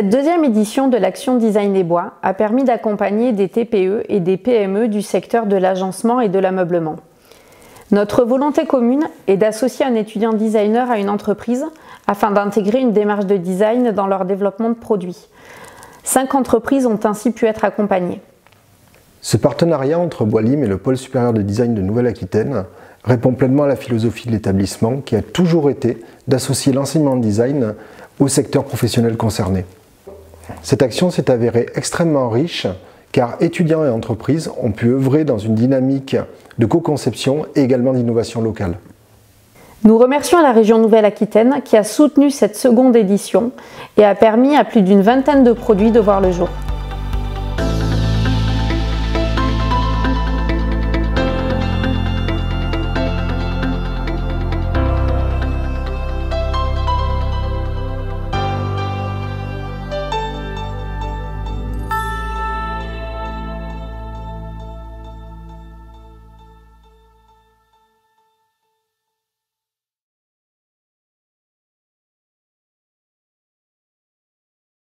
Cette deuxième édition de l'Action Design des Bois a permis d'accompagner des TPE et des PME du secteur de l'agencement et de l'ameublement. Notre volonté commune est d'associer un étudiant designer à une entreprise afin d'intégrer une démarche de design dans leur développement de produits. 5 entreprises ont ainsi pu être accompagnées. Ce partenariat entre Bois-Lim et le Pôle supérieur de design de Nouvelle-Aquitaine répond pleinement à la philosophie de l'établissement qui a toujours été d'associer l'enseignement de design au secteur professionnel concerné. Cette action s'est avérée extrêmement riche car étudiants et entreprises ont pu œuvrer dans une dynamique de co-conception et également d'innovation locale. Nous remercions la région Nouvelle-Aquitaine qui a soutenu cette seconde édition et a permis à plus d'une vingtaine de produits de voir le jour.